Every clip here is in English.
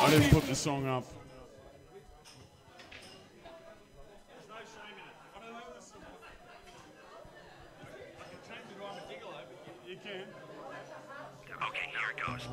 I didn't put the song up. You can. Okay, here it goes.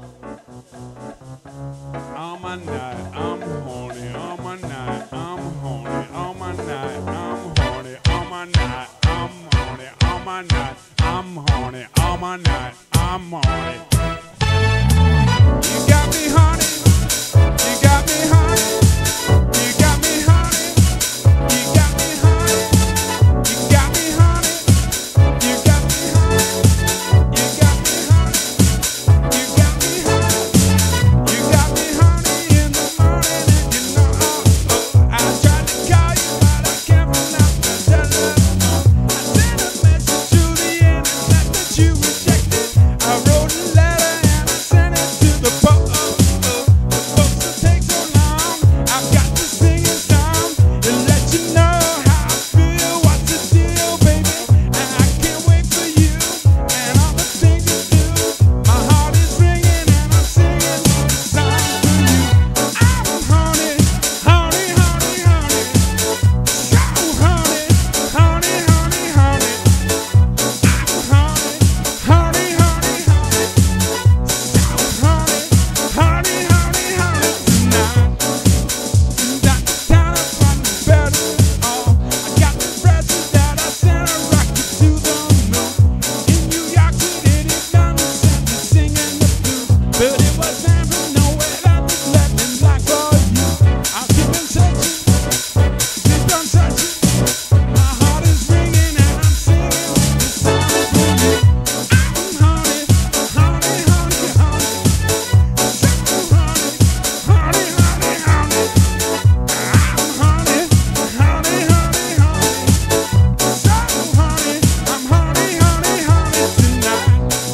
On my night, I'm horny. On my night, I'm horny. On my night, I'm horny. On my night, I'm horny. On my night, I'm horny. On my night, I'm horny. You got me honey. You got me honey. You got me honey. You got me honey. You got me honey. You got me honey. You got me honey. You got me honey. You got me honey in the morning, and you know I tried to call you, but I can't pronounce the telephone. I sent a message to the internet that you rejected. I wrote a letter and I sent it to the post. The post that takes so long. I've got to sing a song to let you know how I feel. What's the deal, baby? And I can't wait for you and all the things you do. My heart is ringing and I'm singing this song for you. I'm honey, honey, honey, honey. So honey, honey, honey, honey. I'm honey, honey, honey, honey. So honey, honey, honey, honey. Tonight, down on the bed. Oh, I got the presents that I sent a rocket to the moon. In New York City, it done sent me singing the blues. But it was never nowhere that was letting like for you. I'll keep on searching, keep on searching. My heart is ringing and I'm singing this song for you. I'm honey, honey, honey, honey. So honey, honey, honey, honey. I'm honey, honey, honey, honey. So honey, I'm honey, honey, honey tonight.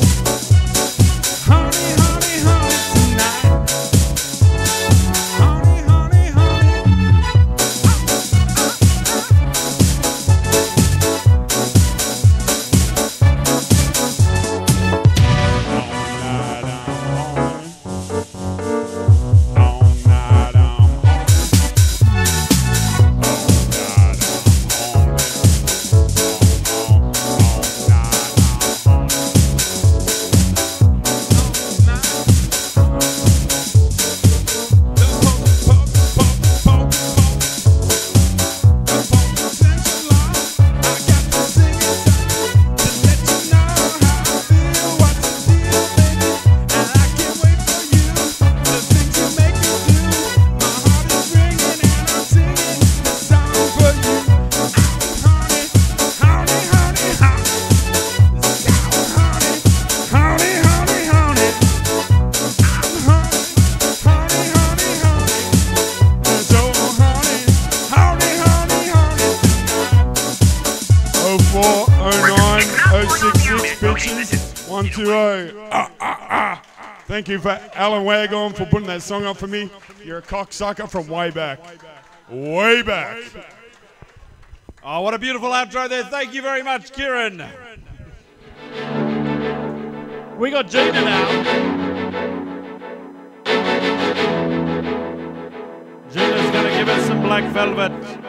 Honey, honey, honey tonight. Honey, honey, honey. Thank you for Alan Wagon for putting that song up for me. You're a cocksucker from way back. Way back. Oh, what a beautiful outro there. Thank you very much, Kieran. We got Gina now. Gina's going to give us some Black Velvet.